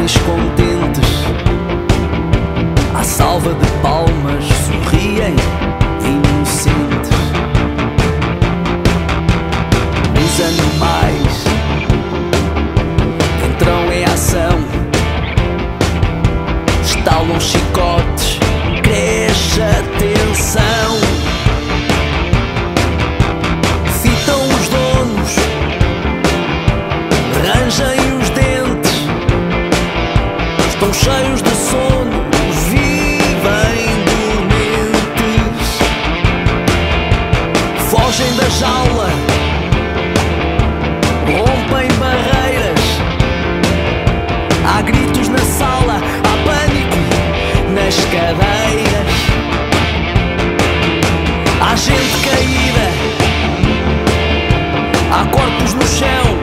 jovens contentes, à salva de palmas, sorriem inocentes. Os animais entram em ação, estalam chicotes, cresce a tensão. Fitam os donos, rangem os dentes, estão cheios de sono, vivem dormentes. Fogem da jaula, rompem barreiras, há gritos na sala, há pânico nas cadeiras. Há gente caída, há corpos no chão,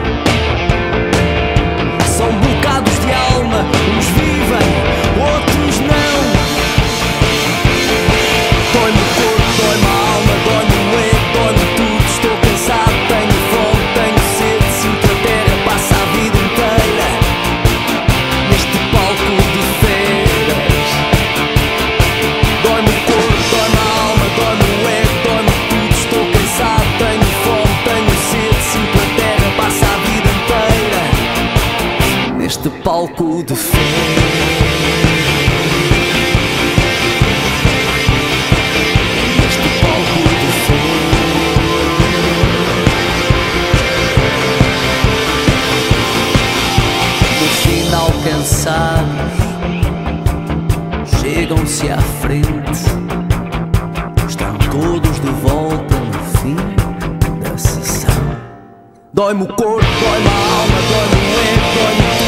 são bocados de alma, uns vivem, outros não. Dói-me o corpo, dói-me a alma, dói-me o ego, dói-me tudo. Estou cansado, tenho fome, tenho sede, sinto a terra, passa a vida inteira neste palco de feiras. Dói-me o corpo, dói-me a alma, dói-me o ego, dói-me tudo. Estou cansado, tenho fome, tenho sede, sinto a terra, passa a vida inteira neste palco de feiras. Cansados, chegam-se à frente, estão todos de volta no fim da sessão. Dói-me o corpo, dói-me a alma, dói-me o ego, dói-me